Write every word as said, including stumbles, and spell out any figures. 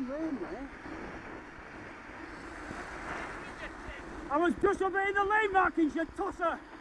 lane there. I was just obeying the lane markings, you tosser!